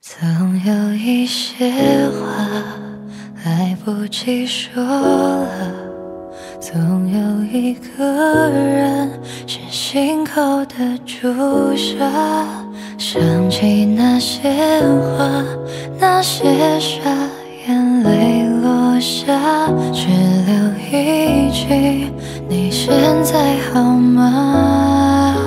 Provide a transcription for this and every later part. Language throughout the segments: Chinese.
总有一些话来不及说了，总有一个人是心口的朱砂。想起那些话，那些傻，眼泪落下，只留一句：你现在好吗？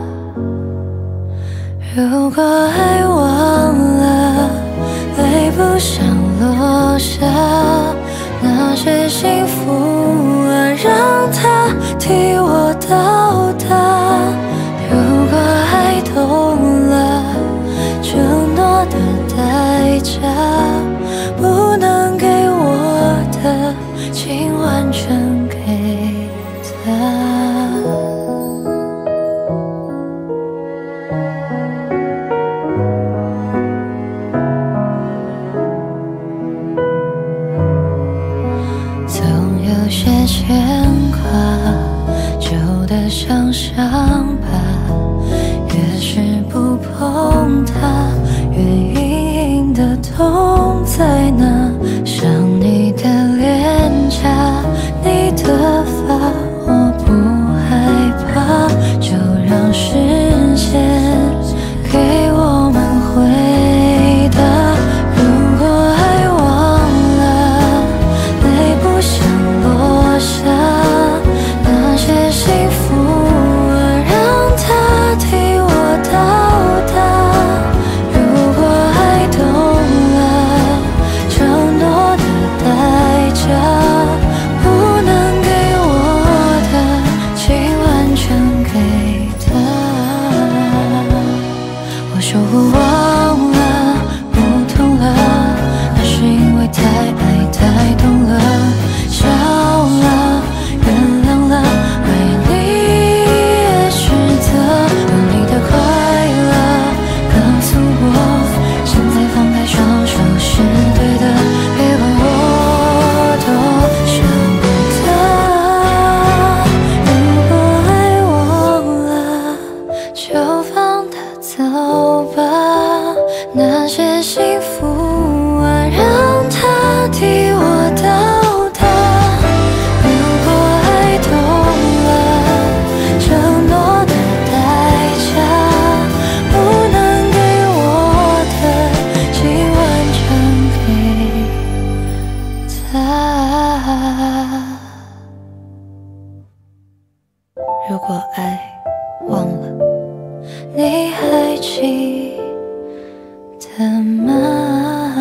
如果爱忘了，泪不想落下，那些幸福啊，让它替我到达。如果爱懂了，承诺的代价，不能给我的，请完全给他。有些牵挂，旧的像伤疤，越是不碰它，越隐隐的痛在哪？想你的脸颊，你的发，我不害怕，就让时间给我们回答。如果爱忘了，泪不想落下，那些幸福啊，让它替我到达。如果爱懂了，承诺的代价，不能给我的，请完全给他。我说我忘了，不痛了，那是因为太爱太懂了。笑了，原谅了，爱你也值得。有你的快乐，告诉我，现在放开双手是对的，别问我多舍不得。如果爱忘了，就放它走吧，那些幸福啊，让它替我到。如果爱忘了，你还记得吗？